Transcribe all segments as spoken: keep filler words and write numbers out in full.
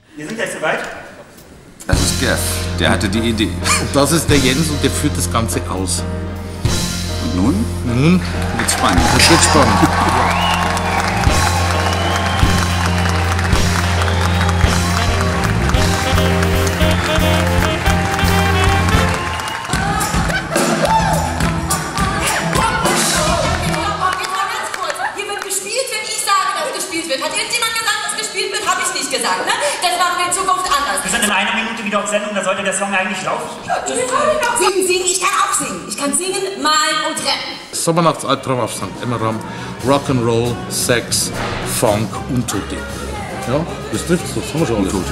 Wir sind jetzt soweit. Das ist Geff, der hatte die Idee. Und das ist der Jens und der führt das Ganze aus. Und nun? Nun Wird's spannend. Das wird spannend. Hat irgendjemand gesagt, dass gespielt wird? Habe ich nicht gesagt, ne? Das machen wir in Zukunft anders. Wir sind in einer Minute wieder auf Sendung, da sollte der Song eigentlich laufen. Ja, das kann ich auch singen, singen. Ich kann auch singen. Ich kann singen, malen und rappen. Sommernachtsalbtraum auf Sankt Emmeram, Rock'n'Roll, Sex, Funk, Untote. Ja, das trifft's, das haben wir schon alles. Untote.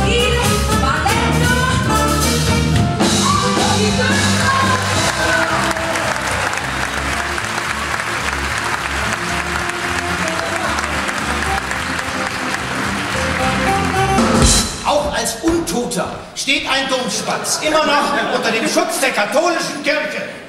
Auch als Untoter steht ein Dummspatz immer noch unter dem Schutz der katholischen Kirche.